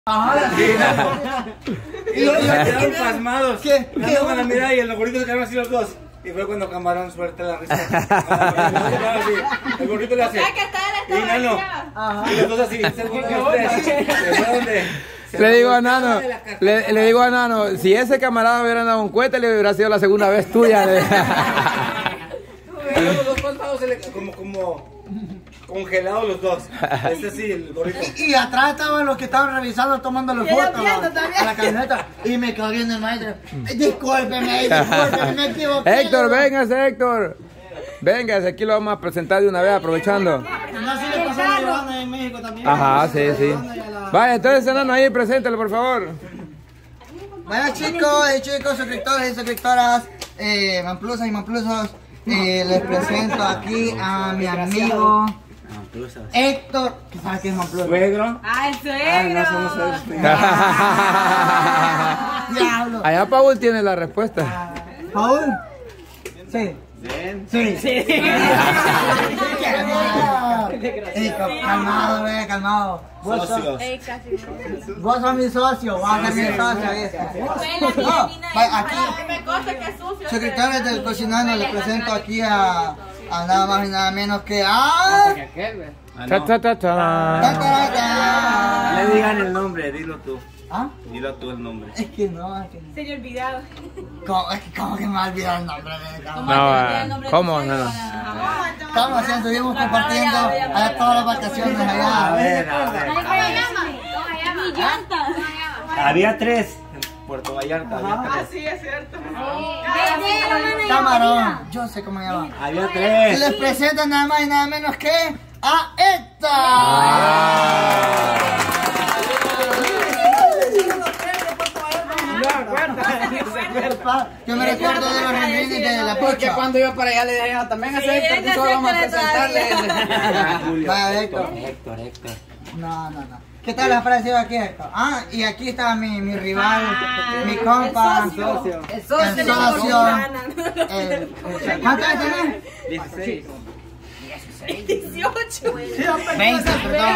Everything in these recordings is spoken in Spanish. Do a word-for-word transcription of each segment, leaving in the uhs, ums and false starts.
Ajá, sí. Y los dos quedaron pasmados. ¿Qué? ¿Qué? Con la mirada y el gordito se quedaron así los dos. Y fue cuando Camarón suelta la risa. El gordito le hace. Y Nano. Y los dos así. Le digo a Nano, le, le digo a Nano, si ese camarada hubiera dado un cohete, le hubiera sido la segunda vez tuya. Los dos pasados como, como congelados los dos. Este sí, el gordito. Y, y atrás estaban los que estaban revisando, tomando las fotos a la camioneta. Y me quedó viendo el maestro. Discúlpeme, discúlpeme, me equivoqué. Héctor, véngase, Héctor. Véngase, aquí lo vamos a presentar de una vez, aprovechando. No, sí le pasó a Giovanna en México también. Ajá, sí, sí. Vaya, entonces, Enano, ahí, preséntalo, por favor. Bueno, chicos y chicos, suscriptores y suscriptoras, eh, Manplusas y Manplusos, eh, les presento aquí a mi amigo Héctor. ¿Qué sabes qué es Manplusa? ¿Suegro? ¡Ah, el suegro! Ah, no somos suegros. Diablo. Allá Paul tiene la respuesta. ¿Paul? Sí. Ven. Sí. Sí. Calmado, ve, calmado. Vos sos, vos sos mi socio, vos sos mi socio. No, aquí, suscriptores del Cocinando, les presento aquí a, a nada más y nada menos que a... Ta, ta, ta, ta. Le digan el nombre, dilo tú. ¿Ah? Dilo tú el nombre. Es que no, es que no. Se le olvidado. ¿Cómo, es que, ¿Cómo que me ha olvidado el nombre de No, ah, ¿cómo? No, no. Estamos haciendo, estuvimos compartiendo allá todas las vacaciones allá. A ver, a ver. ¿Cómo se llama? Mi llanta. Había tres en Puerto Vallarta. Había tres. Sí, es cierto. Camarón, yo sé cómo se llama. Había Y tres. les presento nada más y nada menos que a Héctor. Yo me recuerdo de los remines de la Porque pizza. cuando iba para allá le dije, también a Héctor, que solo vamos a presentarle. Vaya, Héctor. Héctor, Héctor. No, no, no. ¿Qué tal les ha parecido aquí, Héctor? Ah, y aquí está mi, mi rival, mi compa, El socio. el socio. el- ¿Cuántos años tenés? dieciséis. dieciocho. veinte, perdón.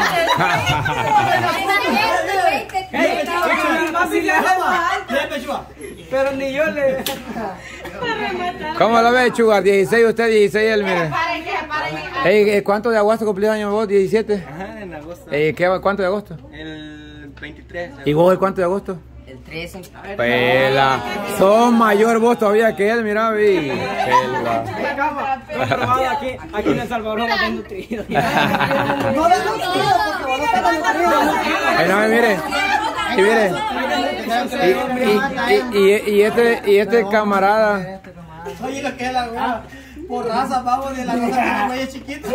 Pero ni yo le... ¿Cómo lo ve, Chugar? dieciséis usted, dieciséis él, mire. Ey, ¿cuánto de agosto cumplió año vos? diecisiete. Ajá, en agosto. Ey, ¿qué, ¿Cuánto de agosto? El veintitrés. ¿Y vos el cuánto de agosto? El trece. Pela. Son mayor vos todavía que él, mira, vi. Pela. Estoy probado aquí, aquí en El Salvador, más nutrido. No le nutrido porque vos no estás nutrido. Ay, no, mire. Y mire. Y, y, y, y este, y este camarada. Oye, lo que es la güey. Por raza, vamos de la cosa que la güey es chiquita.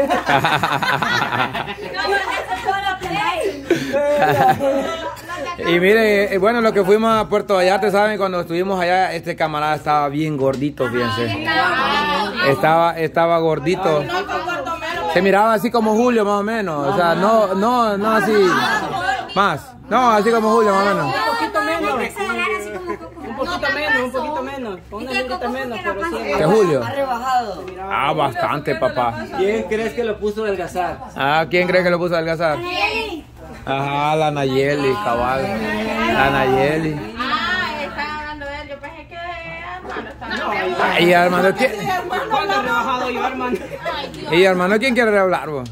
Y mire, eh, bueno, lo que fuimos a Puerto Vallarta, ¿saben? Cuando estuvimos allá, este camarada estaba bien gordito, fíjense. Estaba, estaba gordito. Se miraba así como Julio, más o menos. O sea, no, no, no así. Más. No, así como Julio, más o menos. Un poquito menos. Un poquito menos, un poquito menos. Una librita menos, pero sí. ¿Qué Julio? Ha rebajado. Ah, bastante, papá. ¿Quién crees que lo puso a adelgazar? Ah, ¿quién cree que lo puso a adelgazar? Ajá, la Nayeli, cabal. La Nayeli. Ah, están hablando de él. Yo pensé que hermano estaba. Y hermano, ¿quién? ¿Cuándo he rebajado yo, hermano? Y hermano, ¿quién quiere hablar, vos?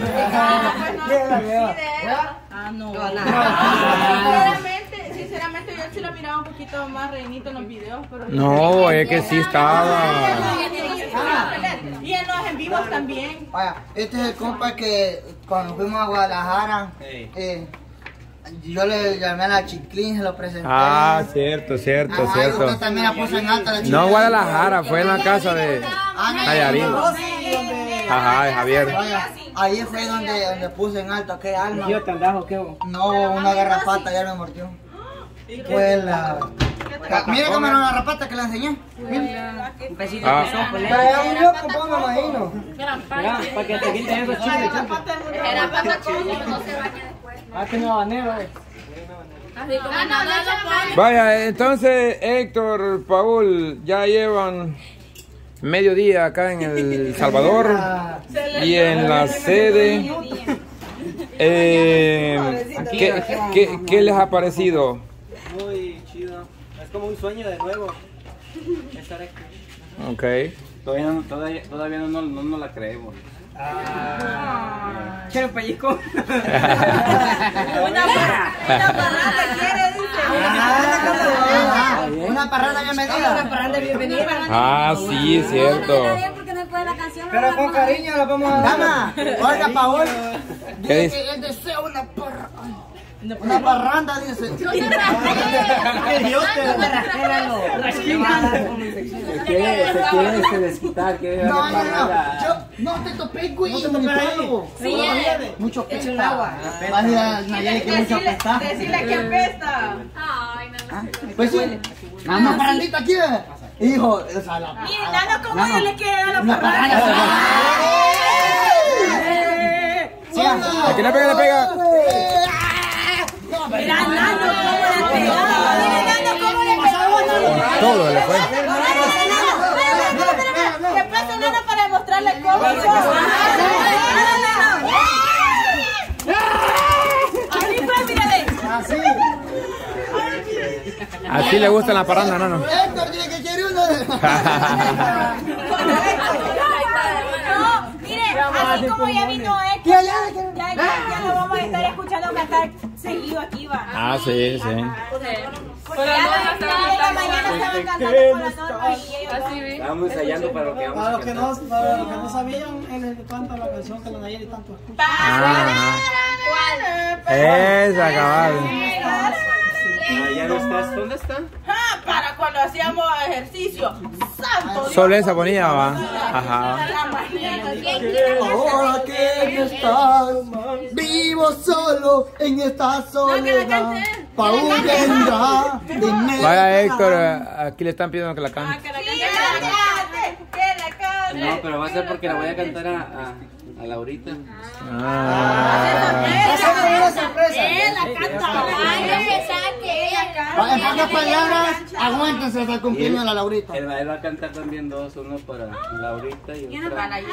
Ah, no. Sinceramente, sinceramente yo sí lo miraba un poquito más reinito en los videos, pero No, es que sí estaba. Y en los en vivos también. Vaya, este es el compa que cuando fuimos a Guadalajara, Hey. eh, yo le llamé a la Chiclín, se lo presenté. Ah, cierto, cierto, Ajá, y cierto. usted también la puso en alta la Chiclín. No en Guadalajara, fue en la casa de Nayarit. Ajá, de Javier. Vaya, ahí fue donde, donde puse en alto aquel alma. ¿Yo te andajo qué vos? No, una garrapata ya me mordió. Pues la... Mira cómo era la garrapata que le enseñé. Mira. Un pesito Ah. de sopa. Pero ya un loco, pues me imagino. Mira, para que te quiten esos chiles. Era para como no se baña después. Ah, que no habanero, eh. Así como no, no lo pone. Vaya, entonces Héctor, Paul, ya llevan mediodía acá en El Salvador y en la sede Eh, ¿qué, qué, ¿Qué les ha parecido? Muy chido. Es como un sueño de nuevo. Estar aquí. Ok. Todavía no, todavía, todavía no, no, no, no la creemos. Ah. ¿Quiero pellizco? Una parranda quiere, dice. Una parranda bienvenida. Una parranda bienvenida. Ah, sí, es cierto. Pero con cariño la vamos a dar. Dama, oiga, Paul. Dice que él desea una parranda. Una parranda, dice. No se quiere, se quiere desquitar. No, no, no. Yo no te topé, güey. No te topé ahí. Sí, mucho pesta. El agua. Decirle que apesta. Ay, no, no. Pues sí. Una parrandita aquí. Hijo, esa la. Mire, Nano, ¿cómo yo le quiero dar la parranda? Aquí le pega, le pega. Mira, Nano, ¿cómo le pegó? Mira, Nano, ¿cómo le pegó? Todo le fue. ¿Qué pasa, Nano, para demostrarle cómo? Así fue, mírale. Así. Así le gusta la parranda, ¿no? No. Héctor tiene que quiere uno. No, mire, así como ya vino Héctor, ya, ya, ya lo vamos a estar escuchando cantar seguido aquí, va. Ah, sí, sí. Porque ya la mañana estaban cantando con la norma y ellos dos. Estábamos ensayando para lo que vamos a Para los que no, para los que no sabían, él es el que canta la canción que la Nayeli tanto escucha. Esa, cabal. ¿Ya no estás? ¿Dónde están? Ah, para cuando hacíamos ejercicio. Santo. Solo esa ponía, va. Ajá. Ahora que estás vivo solo en esta soledad. Paul vendrá de medio. Vaya, Héctor, aquí le están pidiendo que la cante. Que la cante, que la cante. No, pero va a ser porque la voy a cantar a, a, a Laurita. Ah. Esa es una sorpresa. Él la canta. Ay, yo pensaba que ella canta. En pocas palabras, aguántense hasta el cumpleaños de la Laurita. Él, él va a cantar también dos, uno para Laurita y otro para O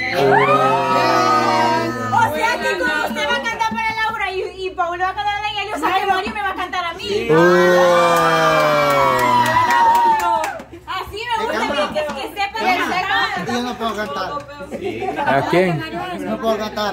sea que como usted va a cantar para Laura y, y Paul va a cantar a ella, yo sabe Mario me va a cantar a mí. Así me gusta que, que, que sepa de la Yo no puedo cantar. ¿A quién? No puedo cantar.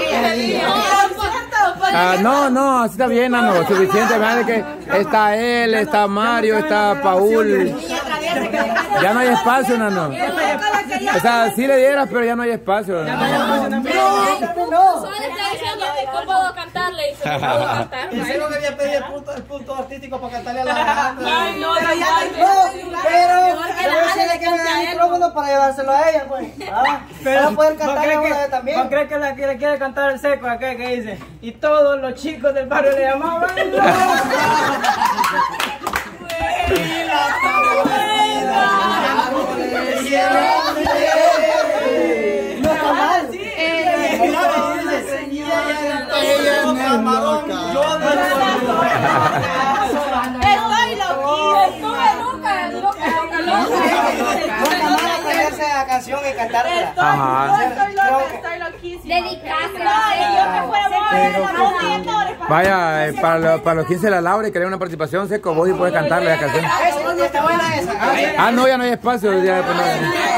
Ah, no, no, así está bien, Nano, suficiente, de que está él, está Mario, está Paul. Ya no hay espacio, Nano. O sea, sí le dieras, pero ya no hay espacio. No, no. Solo está diciendo que no puedo cantarle y se lo puedo cantar. Ese es lo que había pedido el punto, el punto artístico para cantarle a la banda. Ay, no, pero ya Pero le que me da el micrófono para llevárselo a ella, pues. Pero poder cantar a una también. ¿No crees que le quiere, quiere cantar el seco acá que dice? Y todos los chicos del barrio le llamaban. No está mal. Ella me loca. estoy loquita. Estuve loca, loca, loca, loca. Esa canción y cantarla. Estoy, Ajá. no, estoy loca, estoy loquísima. Dedicársela. No, y yo me fuera a mover. Vaya, eh, para, lo- para los quince de la Laura y quería una participación, Seco, vos sí puedes cantarle la canción. Está buena esa. Ah, no, ya no hay espacio. Ya, pues, no.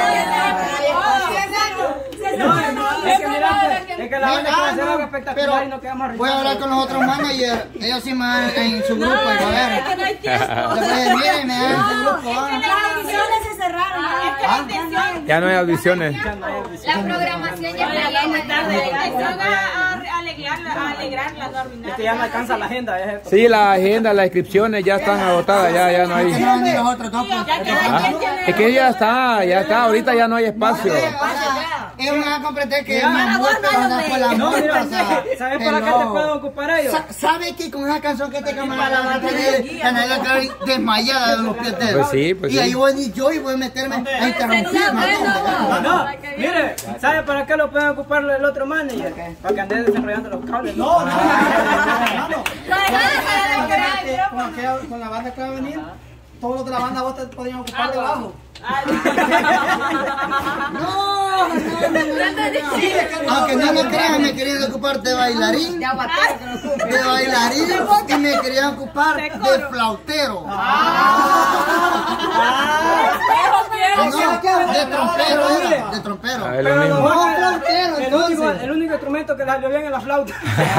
Es que mira, es que la banda quiere hacer algo espectacular y no quedamos Voy a hablar con los otros managers. Ellos sí me dan en su grupo. Y a ver. Después miren, me dan en su grupo. Las audiciones se cerraron. Ya no hay audiciones. La programación ya está tarde. La intención a alegrarla, a alegrarla, no Es arruinarla. que ya no alcanza la agenda. Es esto. Sí, la agenda, las inscripciones ya están agotadas, ya, ya no Que hay. no van ni los otros dos. pues. Ah, es que ya está, ya está, ahorita ya no hay espacio. O sea, ellos me van a comprender que es mi amor, pero anda por la No, muerte. mira, O sea, ¿sabes para qué te pueden ocupar ellos? Sa- ¿Sabe que con esa canción que este camarada va a tener, Canela Clary desmayada de los pies de él? Pues sí, pues Y ahí sí. voy a venir yo y voy a meterme a interrumpirme. No, mire, ¿sabe para qué lo pueden ocupar el otro manager? Para que ande desarrollando los cables. No, no, Con aquella- con la banda que va a venir, todos los de la banda vos te podían ocupar debajo. No, no, no, no. Aunque no me crean, me querían ocupar de bailarín. De bailarín y me querían ocupar de flautero. No, de trompero era, de trompero. Ah, es lo mismo. No, flautero, El único, el único instrumento que le salió bien es la flauta.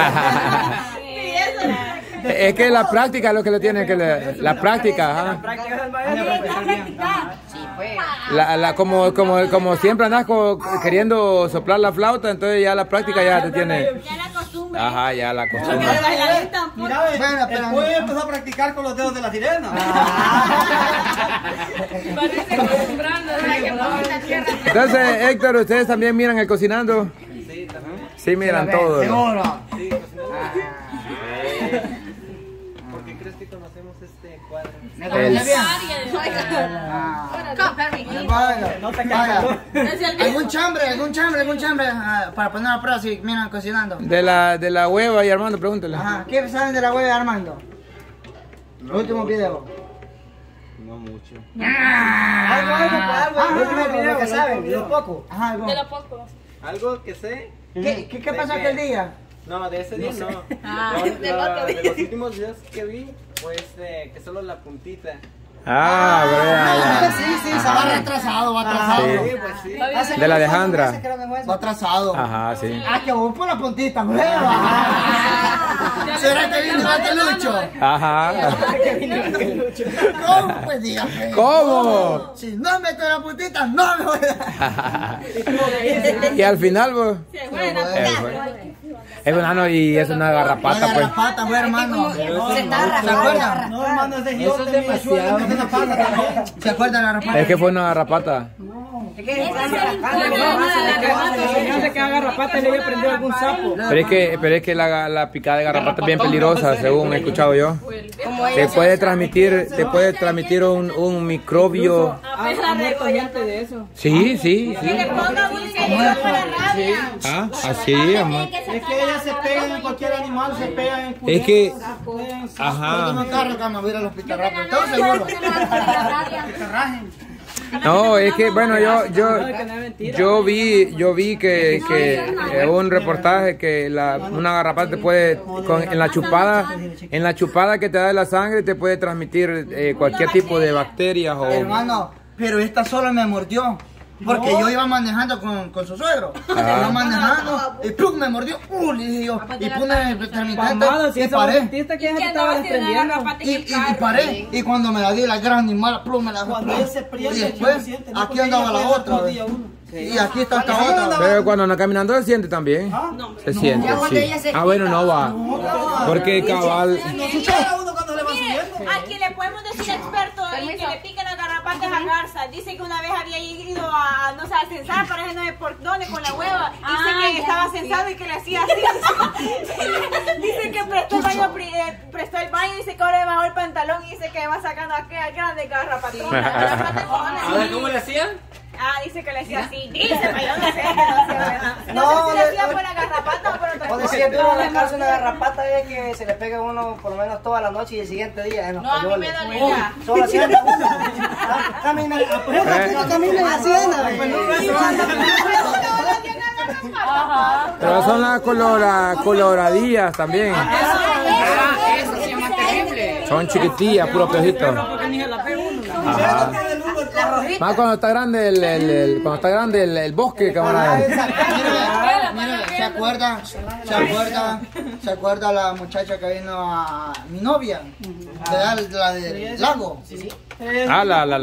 Es que la práctica es lo que le tiene que le, la práctica, ajá. La práctica del maestro. La, la, como, como, como siempre andas co- queriendo soplar la flauta, entonces ya la práctica ya te tiene. Ya la costumbre. Ajá, ya la costumbre. Mira, ve, Bueno, pero- el pollo empezó a practicar con los dedos de la sirena. Entonces, Héctor, ¿ustedes también miran el cocinando? Sí, también. Sí, miran todo. Seguro. Sí, ¿por qué crees que conocemos este cuadro? El- Vaya, vaya. ¿Algún chambre, algún chambre, algún chambre ah, para poner a prueba si miran cocinando? de la de la hueva y Armando, pregúntele. Ajá, ¿qué saben de la hueva de Armando? El último video. No mucho. Algo, algo, algo, Ah, el último lo video que que saben, saben. de lo poco. Ajá, algo. De lo poco. Algo que sé. ¿Qué, qué, qué pasó aquel día? No, de ese día no. Ah, Lo- del lo- otro día. de los últimos videos que vi, pues eh, que solo la puntita. Ah, Ah, vea, sí, sí, se va retrasado, va atrasado. Sí. Sí, pues sí. ya. De la Alejandra. Va atrasado. Ajá, sí. Ah, que vos por la puntita, hueva. ¿Será que viene más que Lucho? Ajá. ¿Cómo? Pues dígame. ¿Cómo? Si no meto la puntita, no me voy a... Y al final, vos. Bueno, Eh, fue. Es un ano y es una garrapata, La pues. garrapata, fue hermano. se ¿Se está acuerdan? No, hermano, es de Gio, de mi ayuda, de una pata también. ¿Se acuerdan de la garrapata? Es que fue una garrapata. No sé que haga garrapata y le haya prendido algún sapo. Pero es que, pero es que la, la picada de garrapata es bien peligrosa, según he escuchado yo. Te puede transmitir, te puede transmitir un, un microbio. Ha ha muerto gente de eso. Sí, sí, sí. le ponga música y le ponga la rabia. Ah, así, amor. Es que ellas se pegan en cualquier animal, se pegan en Es que, culeros, No ajá. me carro, que me voy a ir al hospital rápido. ¿Estás seguro? se rajen. No, es que, bueno, yo, yo, yo vi, yo vi que, que eh, un reportaje que la, una garrapata te puede, con, en la chupada, en la chupada que te da de la sangre te puede transmitir eh, cualquier tipo de bacterias o. Hermano, pero esta sola me mordió. Porque yo iba manejando con, con su suegro. Ah. Iba manejando y ¡pum! Me mordió. ¡Uh! Le dije yo. Y puse el intermitente Pamado, si y eso paré. sentiste que ya te estaba desprendiendo. Y, y, y paré. Y cuando me la di la gran animal, ¡plum! Me la Cuando ella se priende, Y yo después, me siento, ¿no? aquí Porque andaba ella la pega otra. todo ¿ves? día uno. Y aquí está esta otra. Pero cuando anda caminando se siente también. Se siente, sí. Ah, bueno, no va. Porque cabal. No se pega uno cuando le va Mire, subiendo. a quien le podemos decir experto en que le piquen las garrapatas a Garza. Dice que una vez había ido a, no sé, a censar, parece no sé por dónde, con la hueva. Dice que estaba censado y que le hacía así. Dice que prestó el baño, pri- eh, prestó el baño, dice que ahora le bajó el pantalón y dice que va sacando aquella grande garrapatón. A ver, ¿cómo le hacían? Ah, dice que le hacía así. Dice, pero yo no sé. que no sé, No No, sé si le de- hacía por la garrapata o por otra O cosa. decir que uno dejarse una garrapata es que se le pega a uno por lo menos toda la noche y el siguiente día en los No, a mí me payoles. dolía. Solo haciendo Camina, Eh. camina hacienda. Pero son las colora, coloradillas también. Son chiquitillas, puro pejito. Ajá. Más cuando está grande el, el, el- cuando está grande el, el bosque, camarada. Mire, ¿se acuerda? ¿Se acuerda? ¿Se acuerda la muchacha que vino a mi novia? De la, la del lago. Ah, la, la,